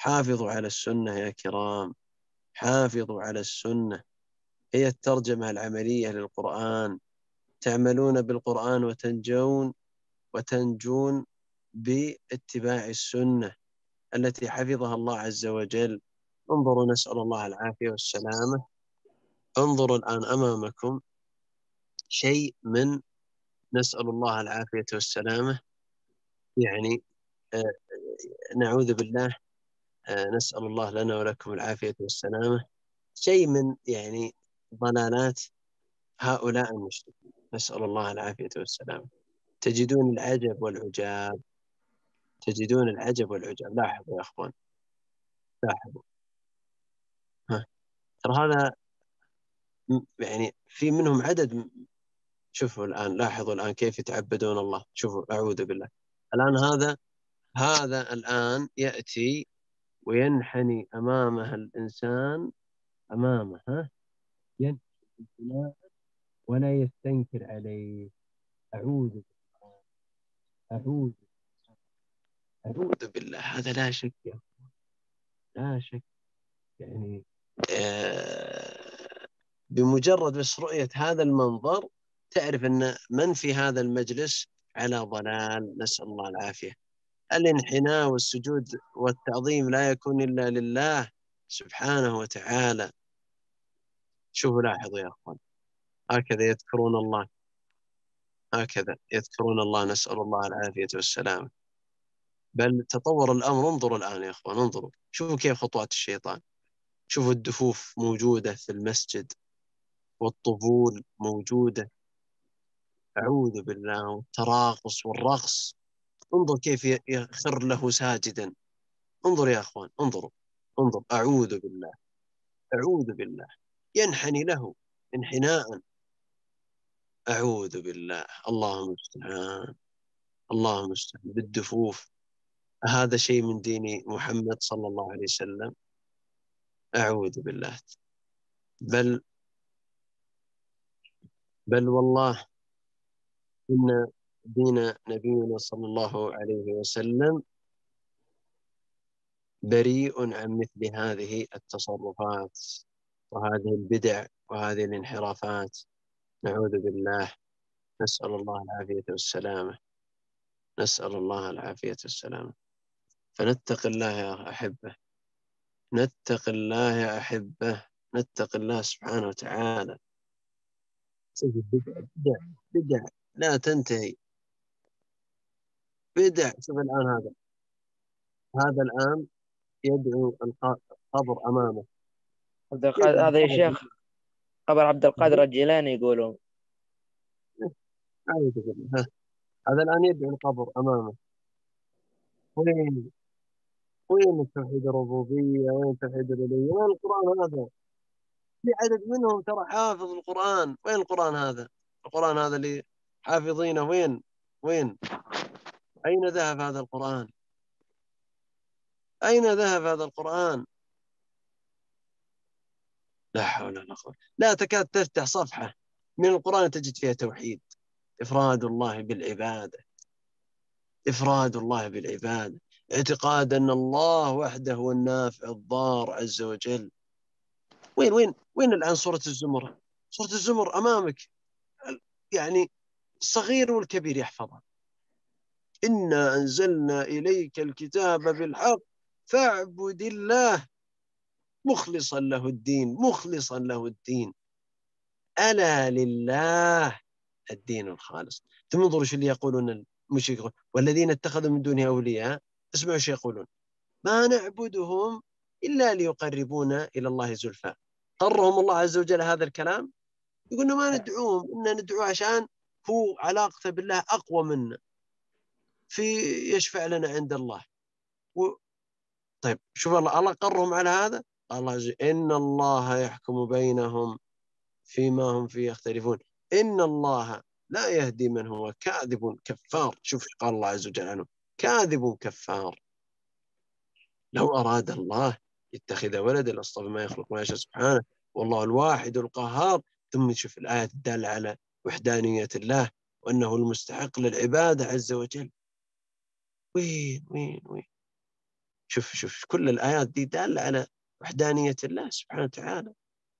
حافظوا على السنة يا كرام، حافظوا على السنة، هي الترجمة العملية للقرآن. تعملون بالقرآن وتنجون باتباع السنة التي حفظها الله عز وجل. انظروا، نسأل الله العافية والسلامة. انظروا الآن أمامكم شيء من، نسأل الله العافية والسلامة، يعني نعوذ بالله، نسأل الله لنا ولكم العافية والسلامة. شيء من يعني ضلالات هؤلاء المشركين، نسأل الله العافية والسلامة. تجدون العجب والعجاب، تجدون العجب والعجاب. لاحظوا يا أخوان، لاحظوا. ها. ترى هذا يعني في منهم عدد. شوفوا الآن، لاحظوا الآن كيف يتعبدون الله. شوفوا، أعوذ بالله. الآن هذا الآن يأتي وينحني أمامه الإنسان، أمامه، ها، ينحني ولا يستنكر عليه. أعوذ بالله، أعوذ أعوذ بالله. هذا لا شك، لا شك يعني بمجرد بس رؤية هذا المنظر تعرف أن من في هذا المجلس على ضلال، نسأل الله العافية. الانحناء والسجود والتعظيم لا يكون إلا لله سبحانه وتعالى. شوفوا، لاحظوا يا أخوان، هكذا يذكرون الله، هكذا يذكرون الله، نسأل الله العافية والسلامة. بل تطور الأمر. انظروا الآن يا أخوان، انظروا، شوفوا كيف خطوات الشيطان. شوفوا الدفوف موجودة في المسجد، والطبول موجودة، أعوذ بالله، والتراقص والرقص. انظر كيف يخر له ساجدا. انظر يا أخوان، انظروا، انظر، أعوذ بالله، أعوذ بالله. ينحني له انحناء، أعوذ بالله. اللهم المستعان، اللهم المستعان. بالدفوف. هذا شيء من دين محمد صلى الله عليه وسلم؟ أعوذ بالله. بل بل والله إن دين نبينا صلى الله عليه وسلم بريء عن مثل هذه التصرفات وهذه البدع وهذه الانحرافات. نعوذ بالله، نسأل الله العافية والسلامة، نسأل الله العافية والسلامة. فنتق الله يا أحبة، نتق الله يا أحبة، نتق الله سبحانه وتعالى. شوف البدع، بدع، بدع لا تنتهي، بدع. شوف الآن هذا الآن يدعو القبر أمامه، يدعو هذا يا القبر. شيخ قبر عبد القادر الجيلاني يقولون. أعوذ بالله. هذا الآن يدعو القبر أمامه. وين وين توحيد الربوبية؟ وين توحيد الألوهية؟ وين القرآن هذا؟ في عدد منهم ترى حافظ القرآن. وين القرآن هذا؟ القرآن هذا اللي حافظينه وين؟ أين ذهب هذا القرآن؟ أين ذهب هذا القرآن؟ لا حول ولا قوة. لا تكاد تفتح صفحة من القرآن تجد فيها توحيد، إفراد الله بالعبادة، إفراد الله بالعبادة، اعتقاد أن الله وحده هو النافع الضار عز وجل. وين الآن سورة الزمر؟ سورة الزمر أمامك، يعني الصغير والكبير يحفظها. إنا أنزلنا إليك الكتاب بالحق فاعبد الله مخلصا له الدين، مخلصا له الدين. ألا لله الدين الخالص. تنظروا شو اللي يقولون المشركون والذين اتخذوا من دونه أولياء. اسمعوا شو يقولون: ما نعبدهم إلا ليقربونا إلى الله زلفى. قرهم الله عز وجل هذا الكلام، يقولون ما ندعوهم، إن ندعوه عشان هو علاقته بالله أقوى منا، في يشفع لنا عند الله. طيب شوف، الله قرهم على هذا. الله عز وجل: إن الله يحكم بينهم فيما هم فيه يختلفون، إن الله لا يهدي من هو كاذب كفار. شوف قال الله عز وجل عنه: كاذب كفار. لو أراد الله يتخذ ولدا لاصطفى ما يخلق ما يشاء سبحانه، والله الواحد القهار. ثم شوف الآيات الدالة على وحدانية الله وأنه المستحق للعبادة عز وجل. وين؟ شوف كل الآيات دي دالة على وحدانية الله سبحانه وتعالى.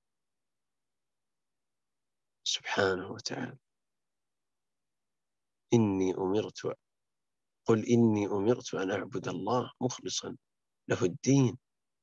سبحانه وتعالى. قل إني أمرت أن أعبد الله مخلصا له الدين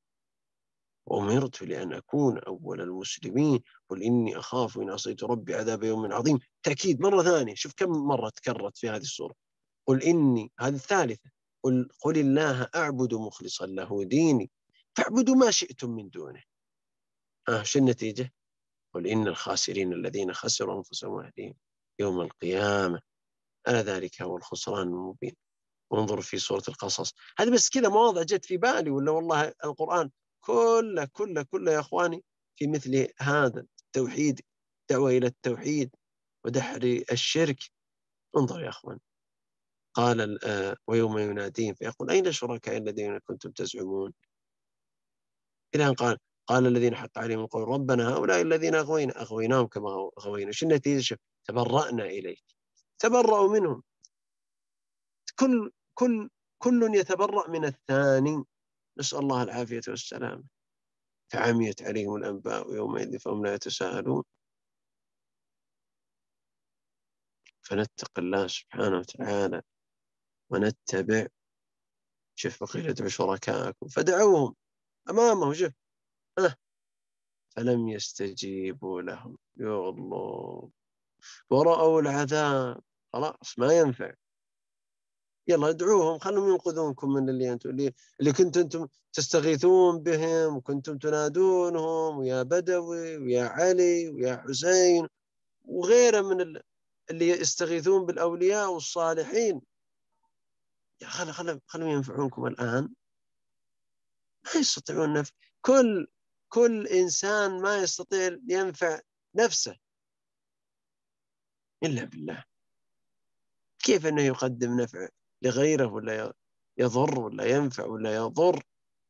وأمرت لأن أكون أول المسلمين. قل إني أخاف إن عصيت ربي عذاب يوم عظيم. تأكيد مرة ثانية، شوف كم مرة تكررت في هذه السورة. قل إني، هذه الثالثة. قل الله أعبد مخلصا له ديني فاعبدوا ما شئتم من دونه. شو النتيجة؟ قل إن الخاسرين الذين خسروا أنفسهم وأهليهم يوم القيامة ألا ذلك هو الخسران المبين. وانظر في سورة القصص. هذه بس كذا مواضع جت في بالي، ولا والله القرآن كله يا أخواني في مثل هذا التوحيد، دعوة إلى التوحيد ودحر الشرك. انظر يا أخوان، قال ويوم يناديهم فيقول أين شركائي الذين كنتم تزعمون، إلى أن قال الذين حق عليهم القول ربنا هؤلاء الذين أغويناهم كما أغوينا. شو النتيجة؟ تبرأنا إليك. تبرأوا منهم. كل يتبرأ من الثاني. نسأل الله العافية والسلامة. فعميت عليهم الأنباء يومئذ فهم لا يتساءلون. فنتق الله سبحانه وتعالى ونتبع. شوف بقيل ادعوا شركاءكم فدعوهم أمامه. شوف فلم يستجيبوا لهم. يا الله. ورأوا العذاب. خلاص ما ينفع. يلا ادعوهم خلهم ينقذونكم من اللي كنتم أنتم تستغيثون بهم وكنتم تنادونهم، ويا بدوي ويا علي ويا حسين وغيره من اللي يستغيثون بالأولياء والصالحين. يا خلهم ينفعونكم الآن. ما يستطيعون نفع. كل إنسان ما يستطيع ينفع نفسه إلا بالله. كيف أنه يقدم نفع لغيره ولا يضر ولا ينفع ولا يضر؟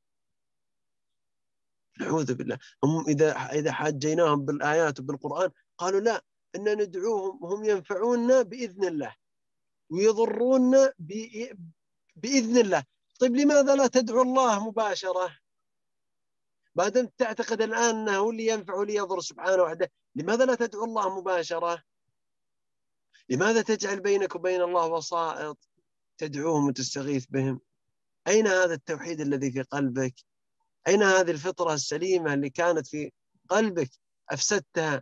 نعوذ بالله. هم إذا حاجيناهم بالآيات وبالقرآن قالوا لا، إن ندعوهم وهم ينفعوننا بإذن الله ويضروننا بإذن الله. طيب لماذا لا تدعو الله مباشرة؟ ما دمت تعتقد الآن أنه هو اللي ينفع واللي يضر سبحانه وحده، لماذا لا تدعو الله مباشرة؟ لماذا تجعل بينك وبين الله وسائط تدعوهم وتستغيث بهم؟ أين هذا التوحيد الذي في قلبك؟ أين هذه الفطرة السليمة اللي كانت في قلبك؟ أفسدتها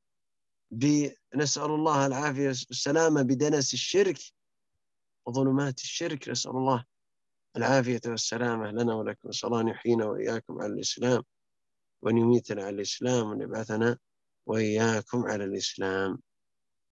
نسأل الله العافية والسلامة بدنس الشرك وظلمات الشرك. نسأل الله العافية والسلامة لنا ولكم. نسأل الله أن يحيينا وإياكم على الإسلام وأن يميتنا على الإسلام وأن يبعثنا وإياكم على الإسلام.